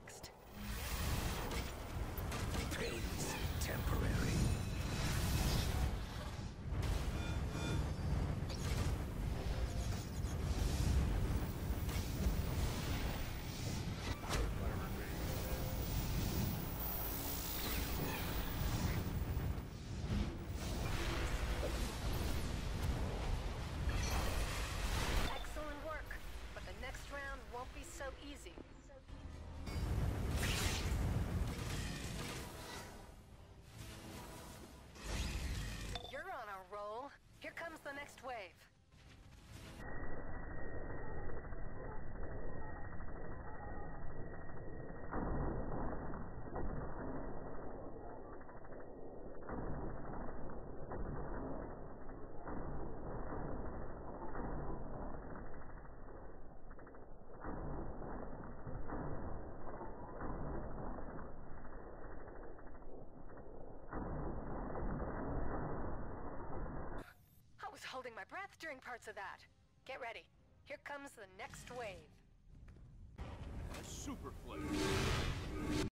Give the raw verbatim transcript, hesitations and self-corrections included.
next. Pain's temporary. Excellent work, but the next round won't be so easy. You're on a roll. Here comes the next wave. I was holding my breath during parts of that. Get ready. Here comes the next wave. Super flavor.